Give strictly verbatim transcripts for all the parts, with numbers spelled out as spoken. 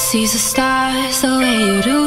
sees the stars the way you do.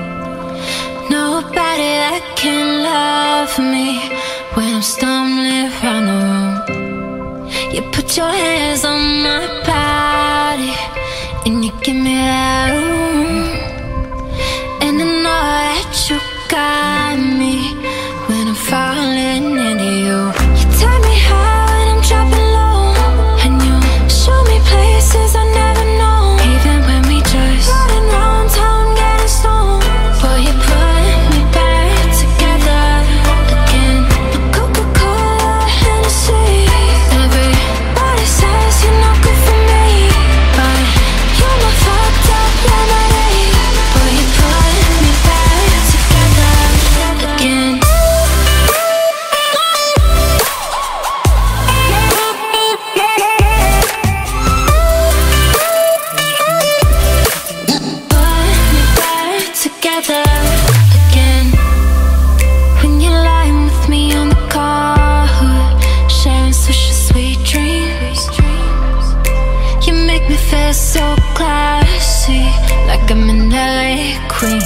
Nobody that can love me when I'm stumbling around the room. You put your hands on my body and you give me that room. And I know that you got me when I'm falling into you. You tell me how when I'm dropping low, and you show me places I never know. Even when we just riding round town getting stoned, boy, you put me back together again. A Coca-Cola, Hennessy. Everybody says you're not good for me, but you're my fucked up lemonade. Boy, you put me back together again. Together again. When you're lying with me on the car hood, sharing such sweet dreams, you make me feel so classy, like I'm an L A queen.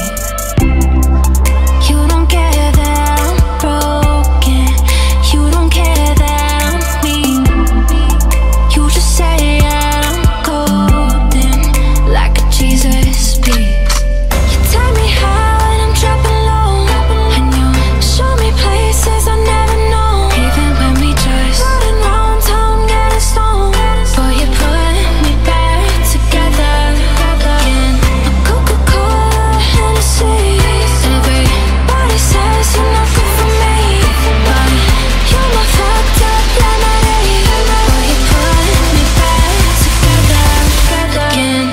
You don't care that I'm broken, you don't care that I'm mean. You just say that I'm golden, like a Jesus piece. Tell me how when I'm dropping low, and you show me places I never know. Even when we just riding round town getting stoned, boy, you put me back together again. A Coca-Cola, Hennessy. Everybody says you're not good for me, but you're my fucked up lemonade. Boy, you put me back together again.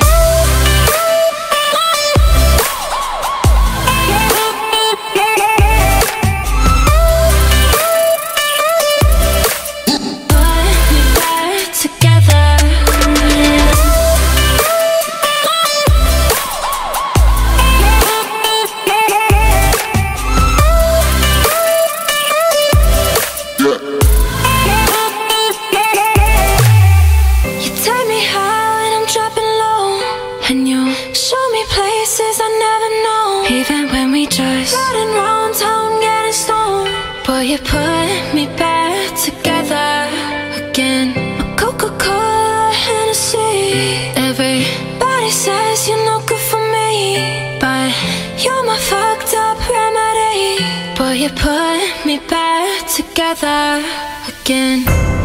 You put me back together again. A Coca-Cola, Hennessy. Everybody says you're not good for me, but you're my fucked up remedy. Boy, you put me back together again.